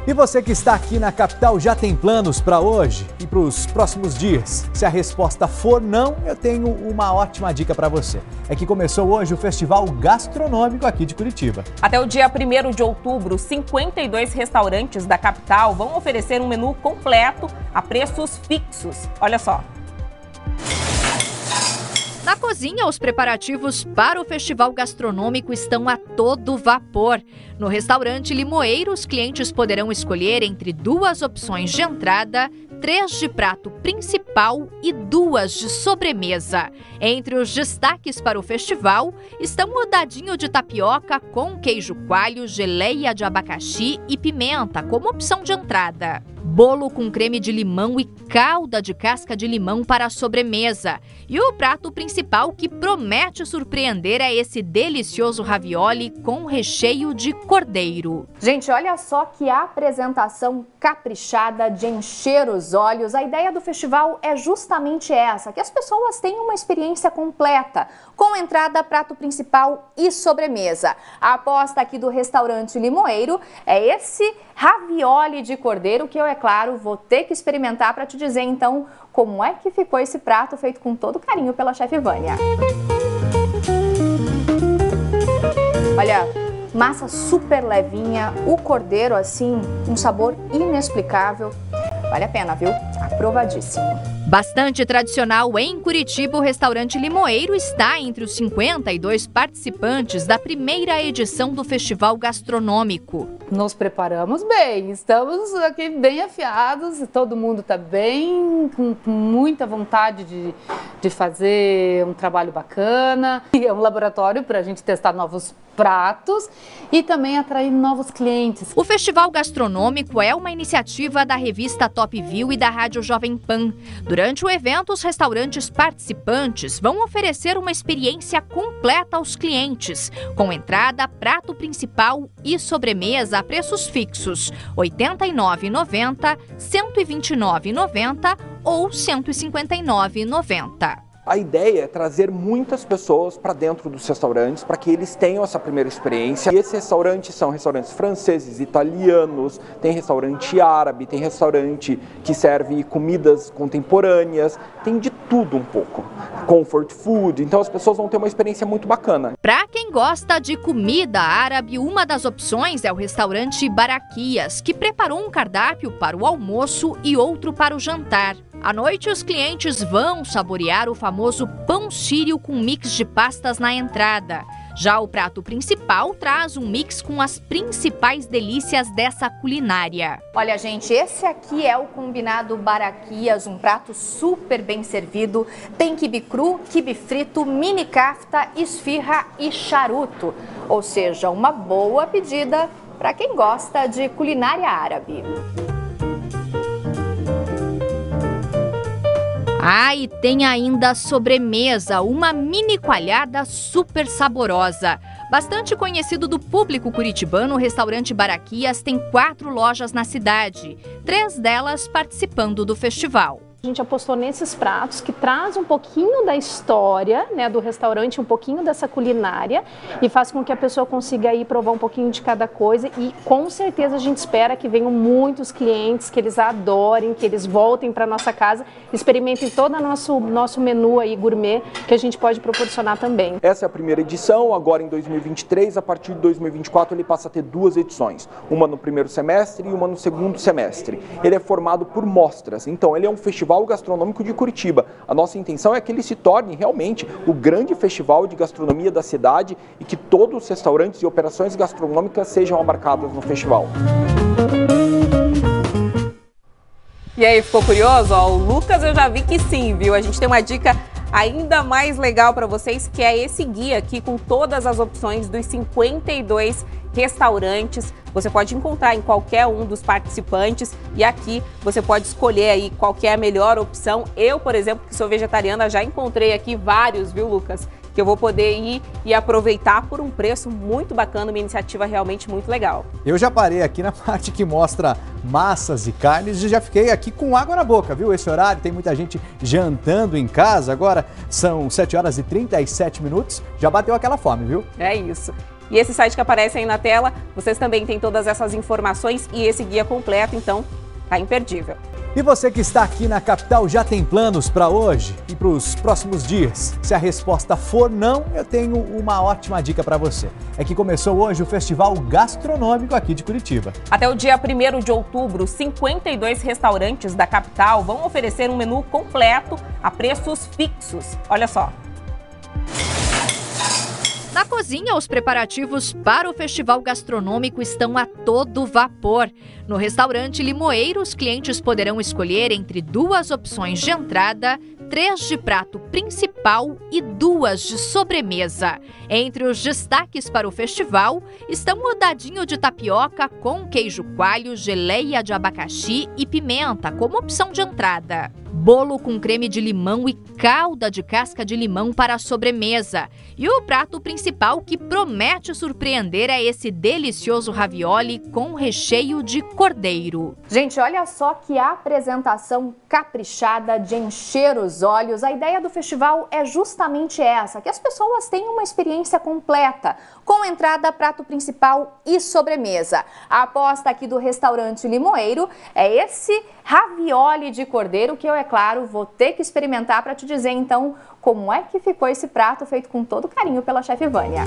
E você que está aqui na capital já tem planos para hoje e para os próximos dias? Se a resposta for não, eu tenho uma ótima dica para você. É que começou hoje o Festival Gastronômico aqui de Curitiba. Até o dia 1º de outubro, 52 restaurantes da capital vão oferecer um menu completo a preços fixos. Olha só. Na cozinha, os preparativos para o Festival Gastronômico estão a todo vapor. No restaurante Limoeiro, os clientes poderão escolher entre 2 opções de entrada, 3 de prato principal e 2 de sobremesa. Entre os destaques para o festival estão o dadinho de tapioca com queijo coalho, geleia de abacaxi e pimenta como opção de entrada. Bolo com creme de limão e calda de casca de limão para a sobremesa. E o prato principal que promete surpreender é esse delicioso ravioli com recheio de cordeiro. Gente, olha só que apresentação caprichada de encher os olhos. A ideia do festival é justamente essa, que as pessoas tenham uma experiência completa, com entrada, prato principal e sobremesa. A aposta aqui do restaurante Limoeiro é esse ravioli de cordeiro que eu, é claro, vou ter que experimentar para te dizer então como é que ficou esse prato feito com todo carinho pela chefe Vânia. Olha, massa super levinha, o cordeiro assim, um sabor inexplicável. Vale a pena, viu? Aprovadíssimo. Bastante tradicional em Curitiba, o restaurante Limoeiro está entre os 52 participantes da primeira edição do Festival Gastronômico. Nos preparamos bem, estamos aqui bem afiados, todo mundo está bem, com muita vontade de fazer um trabalho bacana. E é um laboratório para a gente testar novos pratos e também atrair novos clientes. O Festival Gastronômico é uma iniciativa da revista Top View e da Rádio Jovem Pan. Durante o evento, os restaurantes participantes vão oferecer uma experiência completa aos clientes, com entrada, prato principal e sobremesa a preços fixos, R$ 89,90, R$ 129,90 ou R$ 159,90. A ideia é trazer muitas pessoas para dentro dos restaurantes para que eles tenham essa primeira experiência. E esses restaurantes são restaurantes franceses, italianos, tem restaurante árabe, tem restaurante que serve comidas contemporâneas, tem de tudo um pouco. Comfort food, então as pessoas vão ter uma experiência muito bacana. Para quem gosta de comida árabe, uma das opções é o restaurante Baraquias, que preparou um cardápio para o almoço e outro para o jantar. À noite, os clientes vão saborear o famoso pão sírio com mix de pastas na entrada. Já o prato principal traz um mix com as principais delícias dessa culinária. Olha, gente, esse aqui é o combinado Baraquias, um prato super bem servido. Tem quibe cru, quibe frito, mini kafta, esfirra e charuto. Ou seja, uma boa pedida para quem gosta de culinária árabe. Ah, e tem ainda a sobremesa, uma mini coalhada super saborosa. Bastante conhecido do público curitibano, o restaurante Baraquias tem 4 lojas na cidade, 3 delas participando do festival. A gente apostou nesses pratos que traz um pouquinho da história, né, do restaurante, um pouquinho dessa culinária e faz com que a pessoa consiga ir provar um pouquinho de cada coisa e com certeza a gente espera que venham muitos clientes, que eles adorem, que eles voltem para nossa casa, experimentem todo o nosso menu aí gourmet que a gente pode proporcionar também. Essa é a primeira edição, agora em 2023, a partir de 2024 ele passa a ter 2 edições, uma no primeiro semestre e uma no segundo semestre. Ele é formado por mostras, então ele é um festival gastronômico de Curitiba. A nossa intenção é que ele se torne realmente o grande festival de gastronomia da cidade e que todos os restaurantes e operações gastronômicas sejam abarcados no festival. E aí, ficou curioso? Ó, o Lucas eu já vi que sim, viu? A gente tem uma dica ainda mais legal para vocês, que é esse guia aqui com todas as opções dos 52 restaurantes. Você pode encontrar em qualquer um dos participantes e aqui você pode escolher aí qual que é a melhor opção. Eu, por exemplo, que sou vegetariana, já encontrei aqui vários, viu, Lucas? Que eu vou poder ir e aproveitar por um preço muito bacana, uma iniciativa realmente muito legal. Eu já parei aqui na parte que mostra massas e carnes e já fiquei aqui com água na boca, viu? Esse horário tem muita gente jantando em casa, agora são 7h37, já bateu aquela fome, viu? É isso. E esse site que aparece aí na tela, vocês também têm todas essas informações e esse guia completo, então tá imperdível. E você que está aqui na capital já tem planos para hoje e para os próximos dias? Se a resposta for não, eu tenho uma ótima dica para você. É que começou hoje o Festival Gastronômico aqui de Curitiba. Até o dia 1º de outubro, 52 restaurantes da capital vão oferecer um menu completo a preços fixos. Olha só. Na cozinha, os preparativos para o Festival Gastronômico estão a todo vapor. No restaurante Limoeiro, os clientes poderão escolher entre 2 opções de entrada, 3 de prato principal e 2 de sobremesa. Entre os destaques para o festival estão o dadinho de tapioca com queijo coalho, geleia de abacaxi e pimenta como opção de entrada. Bolo com creme de limão e calda de casca de limão para a sobremesa. E o prato principal que promete surpreender é esse delicioso ravioli com recheio de cordeiro. Gente, olha só que apresentação caprichada de encher os olhos. A ideia do festival é justamente essa, que as pessoas tenham uma experiência completa, com entrada, prato principal e sobremesa. A aposta aqui do restaurante Limoeiro é esse ravioli de cordeiro que eu, é claro, vou ter que experimentar para te dizer então como é que ficou esse prato feito com todo carinho pela chefe Vânia.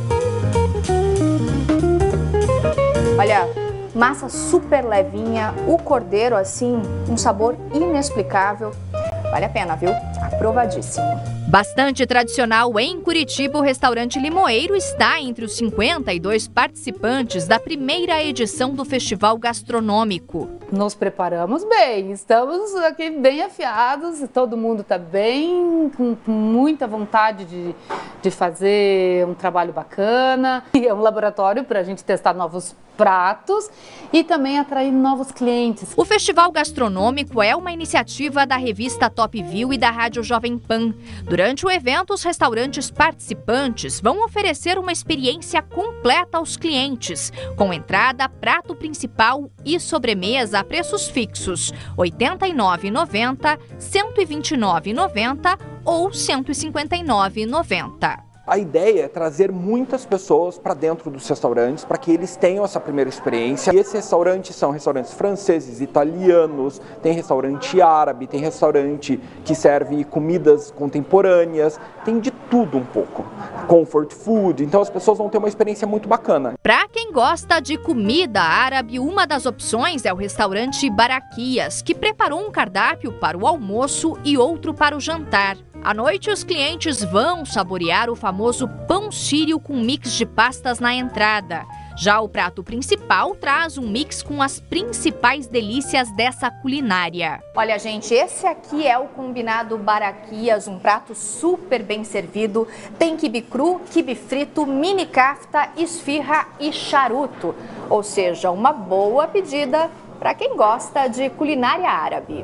Olha, massa super levinha, o cordeiro assim, um sabor inexplicável. Vale a pena, viu? Aprovadíssimo. Bastante tradicional em Curitiba, o restaurante Limoeiro está entre os 52 participantes da primeira edição do Festival Gastronômico. Nos preparamos bem, estamos aqui bem afiados, todo mundo está bem, com muita vontade de fazer um trabalho bacana. E é um laboratório para a gente testar novos pratos e também atrair novos clientes. O Festival Gastronômico é uma iniciativa da revista Top View e da Rádio Jovem Pan. Durante o evento, os restaurantes participantes vão oferecer uma experiência completa aos clientes, com entrada, prato principal e sobremesa a preços fixos, R$ 89,90, R$ 129,90 ou R$ 159,90. A ideia é trazer muitas pessoas para dentro dos restaurantes para que eles tenham essa primeira experiência. E esses restaurantes são restaurantes franceses, italianos, tem restaurante árabe, tem restaurante que serve comidas contemporâneas, tem de tudo um pouco. Comfort food, então as pessoas vão ter uma experiência muito bacana. Para quem gosta de comida árabe, uma das opções é o restaurante Baraquias, que preparou um cardápio para o almoço e outro para o jantar. À noite, os clientes vão saborear o famoso pão sírio com mix de pastas na entrada. Já o prato principal traz um mix com as principais delícias dessa culinária. Olha, gente, esse aqui é o combinado Baraquias, um prato super bem servido. Tem quibe cru, quibe frito, mini kafta, esfirra e charuto. Ou seja, uma boa pedida para quem gosta de culinária árabe.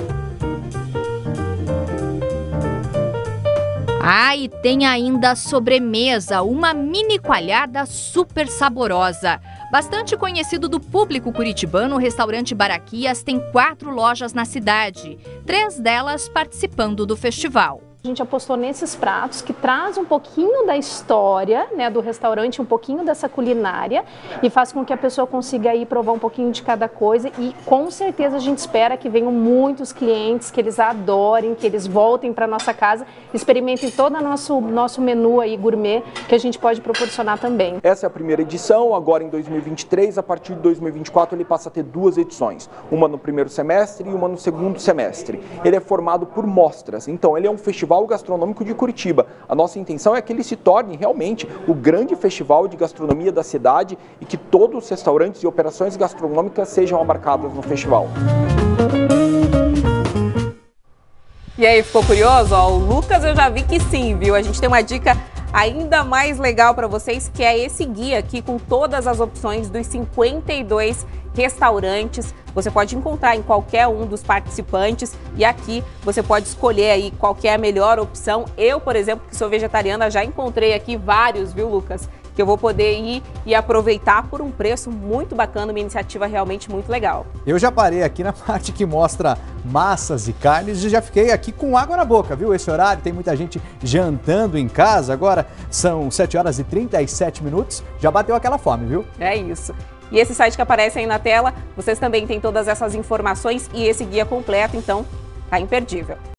Ah, e tem ainda a sobremesa, uma mini coalhada super saborosa. Bastante conhecido do público curitibano, o restaurante Baraquias tem 4 lojas na cidade, 3 delas participando do festival. A gente apostou nesses pratos que traz um pouquinho da história, né, do restaurante, um pouquinho dessa culinária e faz com que a pessoa consiga ir provar um pouquinho de cada coisa e com certeza a gente espera que venham muitos clientes, que eles adorem, que eles voltem para nossa casa, experimentem todo o nosso menu aí gourmet que a gente pode proporcionar também. Essa é a primeira edição, agora em 2023, a partir de 2024 ele passa a ter 2 edições, uma no primeiro semestre e uma no segundo semestre. Ele é formado por mostras, então ele é um festival Gastronômico de Curitiba. A nossa intenção é que ele se torne realmente o grande festival de gastronomia da cidade e que todos os restaurantes e operações gastronômicas sejam abarcados no festival. E aí, ficou curioso? Ó, o Lucas eu já vi que sim, viu? A gente tem uma dica ainda mais legal para vocês, que é esse guia aqui com todas as opções dos 52 restaurantes. Você pode encontrar em qualquer um dos participantes e aqui você pode escolher aí qual que é a melhor opção. Eu, por exemplo, que sou vegetariana, já encontrei aqui vários, viu, Lucas? que eu vou poder ir e aproveitar por um preço muito bacana, uma iniciativa realmente muito legal. Eu já parei aqui na parte que mostra massas e carnes e já fiquei aqui com água na boca, viu? Esse horário tem muita gente jantando em casa, agora são 7 horas e 37 minutos, já bateu aquela fome, viu? É isso. E esse site que aparece aí na tela, vocês também têm todas essas informações e esse guia completo, então tá imperdível.